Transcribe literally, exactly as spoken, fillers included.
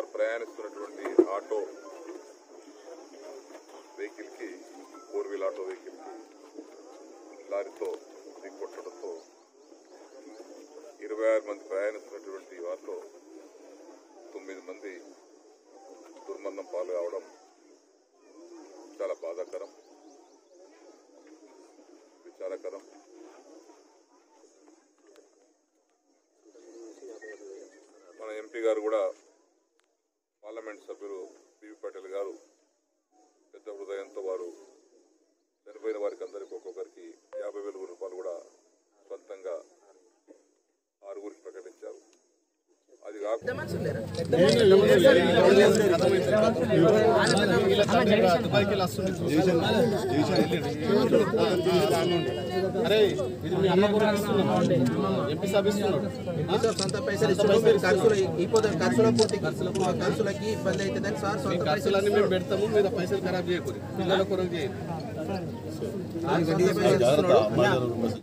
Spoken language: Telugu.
వారు ప్రయాణిస్తున్నటువంటి ఆటో వెహికల్కి ఫోర్ వీల్ ఆటో వెహికల్కి లారీతో ఢీకొట్టడంతో ఇరవై ఆరు మంది ప్రయాణిస్తున్నటువంటి వారిలో తొమ్మిది మంది దుర్మరణం పాలు కావడం చాలా బాధాకరం, విచారకరం. మన ఎంపీ గారు కూడా పార్లమెంట్ సభ్యులు పివి పటేల్ గారు పెద్ద హృదయంతో వారు చనిపోయిన వారికి అందరికీ ఒక్కొక్కరికి యాభై వేల రూపాయలు కూడా సొంతంగా ఆరుగురికి ప్రకటించారు. అది కాకుండా సొంత పైసలు ఖర్చుల పూర్తి ఖర్చులకి ఇబ్బంది అవుతుందని సార్ సొంత పైసలన్నీ మేము పెడతాము, మీద పైసలు ఖరాబ్ చేయకూడదు, పిల్లల కొరకు చేయాలి.